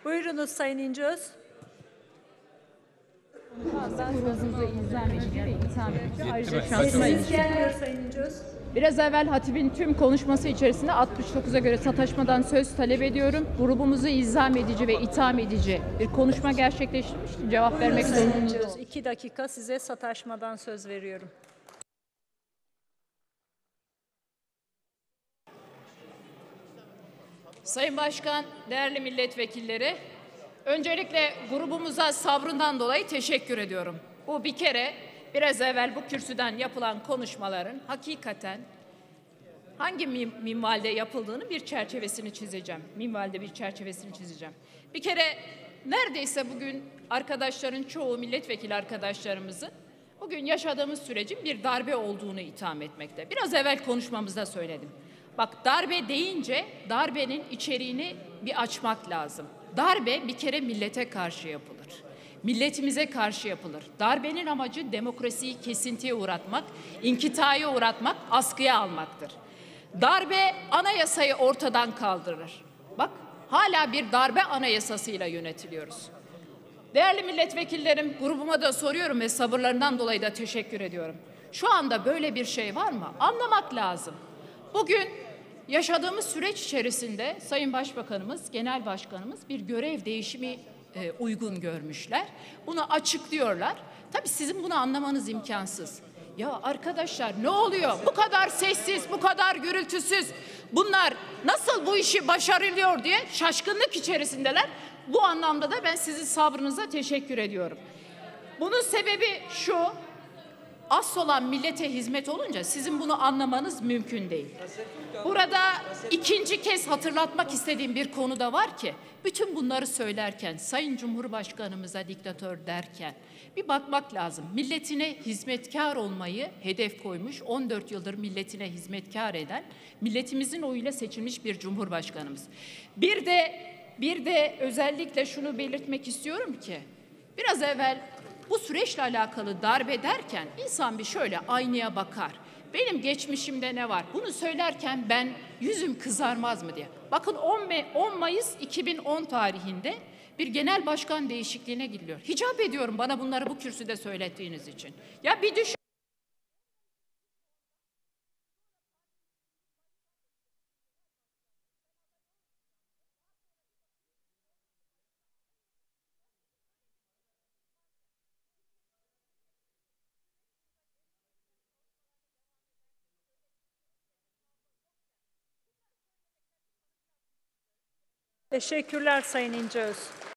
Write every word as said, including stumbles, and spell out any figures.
Buyurunuz Sayın İnceöz. Grubumuzu izah edici ve itham edici. Ayrıca şu an Sesiniz gelmiyor Sayın İnceöz. biraz evvel Hatip'in tüm konuşması içerisinde altmış dokuza göre sataşmadan söz talep ediyorum. Grubumuzu izah edici ve itham edici bir konuşma gerçekleştirmiş. Cevap vermek zorundayım. İki dakika size sataşmadan söz veriyorum. Sayın Başkan, değerli milletvekilleri, öncelikle grubumuza sabrından dolayı teşekkür ediyorum. Bu bir kere biraz evvel bu kürsüden yapılan konuşmaların hakikaten hangi minvalde yapıldığını bir çerçevesini çizeceğim. Minvalde bir çerçevesini çizeceğim. Bir kere neredeyse bugün arkadaşların çoğu milletvekili arkadaşlarımızın bugün yaşadığımız sürecin bir darbe olduğunu itham etmekte. Biraz evvel konuşmamızda söyledim. Bak, darbe deyince darbenin içeriğini bir açmak lazım. Darbe bir kere millete karşı yapılır. Milletimize karşı yapılır. Darbenin amacı demokrasiyi kesintiye uğratmak, inkitaya uğratmak, askıya almaktır. Darbe anayasayı ortadan kaldırır. Bak, hala bir darbe anayasasıyla yönetiliyoruz. Değerli milletvekillerim, grubuma da soruyorum ve sabırlarından dolayı da teşekkür ediyorum. Şu anda böyle bir şey var mı? Anlamak lazım. Bugün yaşadığımız süreç içerisinde Sayın Başbakanımız, Genel Başkanımız bir görev değişimi e, uygun görmüşler. Bunu açıklıyorlar. Tabii sizin bunu anlamanız imkansız. Ya arkadaşlar, ne oluyor? Bu kadar sessiz, bu kadar gürültüsüz. Bunlar nasıl bu işi başarılıyor diye şaşkınlık içerisindeler. Bu anlamda da ben sizin sabrınıza teşekkür ediyorum. Bunun sebebi şu: asıl olan millete hizmet olunca sizin bunu anlamanız mümkün değil. Burada ikinci kez hatırlatmak istediğim bir konu da var ki, bütün bunları söylerken, Sayın Cumhurbaşkanımıza diktatör derken bir bakmak lazım. Milletine hizmetkar olmayı hedef koymuş, on dört yıldır milletine hizmetkar eden, milletimizin oyuyla seçilmiş bir Cumhurbaşkanımız. Bir de bir de özellikle şunu belirtmek istiyorum ki, biraz evvel bu süreçle alakalı darbe derken insan bir şöyle aynaya bakar. Benim geçmişimde ne var? Bunu söylerken ben yüzüm kızarmaz mı diye. Bakın on Mayıs iki bin on tarihinde bir genel başkan değişikliğine gidiliyor. Hicap ediyorum bana bunları bu kürsüde söylettiğiniz için. Ya bir düşün. Teşekkürler Sayın İnceöz.